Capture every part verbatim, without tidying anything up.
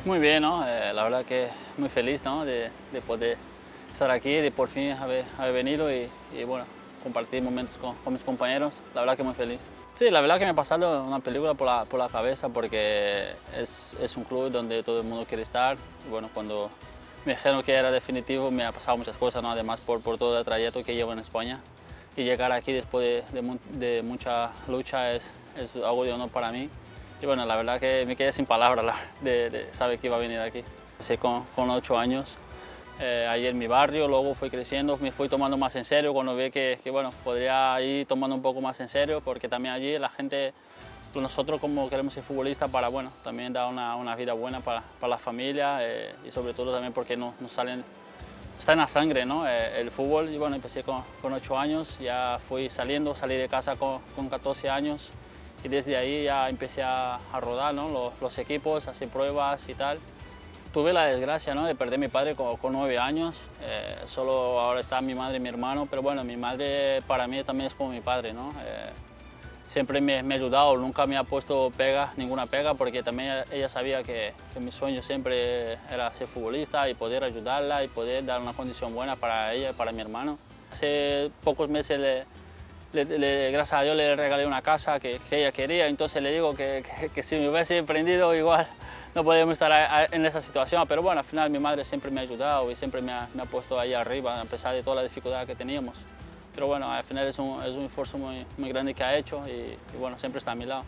Muy bien, ¿no? Eh, la verdad que muy feliz, ¿no? de, de poder estar aquí, de por fin haber, haber venido y, y, bueno, compartir momentos con, con mis compañeros. La verdad que muy feliz. Sí, la verdad que me ha pasado una película por la, por la cabeza porque es, es un club donde todo el mundo quiere estar. Y bueno, cuando me dijeron que era definitivo me ha pasado muchas cosas, ¿no? Además por, por todo el trayecto que llevo en España. Y llegar aquí después de, de, de mucha lucha es, es algo de honor para mí. Y bueno, la verdad que me quedé sin palabras de, de saber que iba a venir aquí. Empecé con, con ocho años, eh, ahí en mi barrio, luego fui creciendo, me fui tomando más en serio cuando vi que, que bueno, podría ir tomando un poco más en serio, porque también allí la gente, nosotros como queremos ser futbolistas para, bueno, también dar una, una vida buena para, para la familia eh, y sobre todo también porque nos no salen, está en la sangre, ¿no? Eh, el fútbol. Y bueno, empecé con, con ocho años, ya fui saliendo, salí de casa con, con catorce años. Y desde ahí ya empecé a, a rodar, ¿no? los, los equipos, a hacer pruebas y tal. Tuve la desgracia, ¿no? de perder a mi padre con, con nueve años, eh, solo ahora está mi madre y mi hermano, pero bueno, mi madre para mí también es como mi padre, ¿no? Eh, siempre me, me ha ayudado, nunca me ha puesto pega, ninguna pega, porque también ella, ella sabía que, que mi sueño siempre era ser futbolista y poder ayudarla y poder dar una condición buena para ella y para mi hermano. Hace pocos meses le, Le, le, gracias a Dios le regalé una casa que, que ella quería, entonces le digo que, que, que si me hubiese emprendido igual no podríamos estar a, a, en esa situación, pero bueno, al final mi madre siempre me ha ayudado y siempre me ha, me ha puesto ahí arriba a pesar de toda la dificultad que teníamos. Pero bueno, al final es un, es un esfuerzo muy, muy grande que ha hecho y, y bueno, siempre está a mi lado.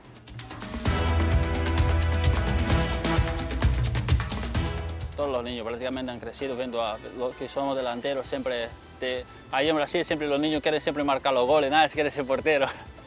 Todos los niños prácticamente han crecido viendo a los que somos delanteros, siempre, te, ahí en Brasil siempre los niños quieren siempre marcar los goles, nadie quiere ser portero.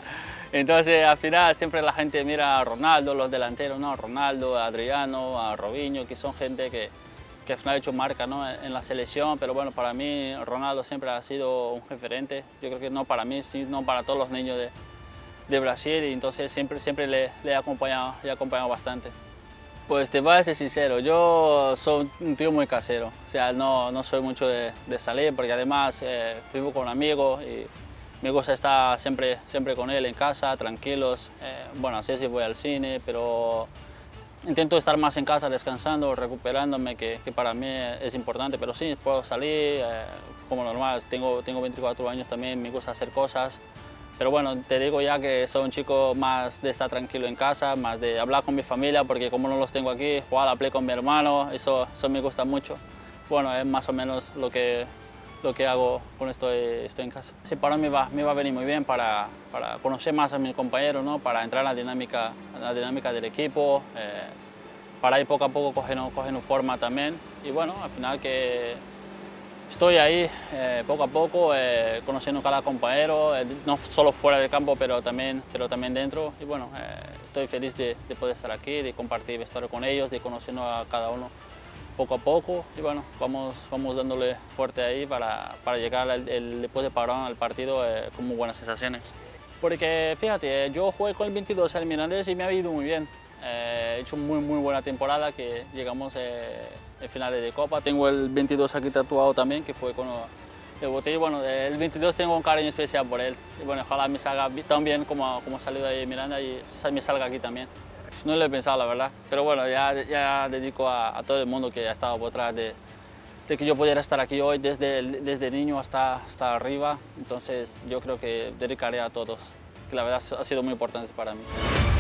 Entonces al final siempre la gente mira a Ronaldo, los delanteros, ¿no? Ronaldo, a Adriano, a Robinho, que son gente que, que al final ha hecho marca, ¿no? en la selección, pero bueno, para mí Ronaldo siempre ha sido un referente, yo creo que no para mí, sino para todos los niños de, de Brasil, y entonces siempre, siempre le, le he acompañado, le he acompañado bastante. Pues te voy a ser sincero, yo soy un tío muy casero, o sea, no, no soy mucho de, de salir porque además eh, vivo con amigos y me gusta estar siempre, siempre con él en casa, tranquilos. Eh, bueno, no sé si voy al cine, pero intento estar más en casa descansando, recuperándome, que, que para mí es importante, pero sí, puedo salir, eh, como normal, tengo, tengo veinticuatro años también, me gusta hacer cosas. Pero bueno, te digo ya que soy un chico más de estar tranquilo en casa, más de hablar con mi familia, porque como no los tengo aquí, jugar a la play con mi hermano, eso, eso me gusta mucho. Bueno, es más o menos lo que, lo que hago cuando estoy, estoy en casa. Sí, para mí va, me va a venir muy bien para, para conocer más a mis compañeros, ¿no? Para entrar en la dinámica, en la dinámica del equipo, eh, para ir poco a poco cogiendo, cogiendo forma también. Y bueno, al final que estoy ahí eh, poco a poco, eh, conociendo cada compañero, eh, no solo fuera del campo, pero también, pero también dentro. Y bueno, eh, estoy feliz de, de poder estar aquí, de compartir vestuario con ellos, de conocer a cada uno poco a poco. Y bueno, vamos, vamos dándole fuerte ahí para, para llegar el, el, después de parón al partido eh, con muy buenas sensaciones. Porque fíjate, yo jugué con el veintidós al Mirandés y me ha ido muy bien. Eh, he hecho muy muy buena temporada, que llegamos eh, en finales de Copa. Tengo el veintidós aquí tatuado también, que fue cuando debuté. Y bueno, el veintidós tengo un cariño especial por él. Y bueno, ojalá me salga tan bien como, como ha salido ahí en Miranda y me salga aquí también. No lo he pensado, la verdad, pero bueno, ya, ya dedico a, a todo el mundo que ha estado por detrás de, de que yo pudiera estar aquí hoy, desde, desde niño hasta, hasta arriba. Entonces yo creo que dedicaré a todos, que la verdad ha sido muy importante para mí.